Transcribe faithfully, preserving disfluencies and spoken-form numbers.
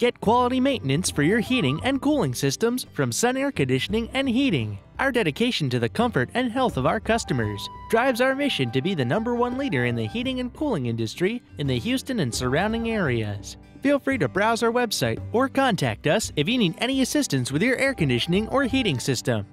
Get quality maintenance for your heating and cooling systems from Sun Air Conditioning and Heating. Our dedication to the comfort and health of our customers drives our mission to be the number one leader in the heating and cooling industry in the Houston and surrounding areas. Feel free to browse our website or contact us if you need any assistance with your air conditioning or heating system.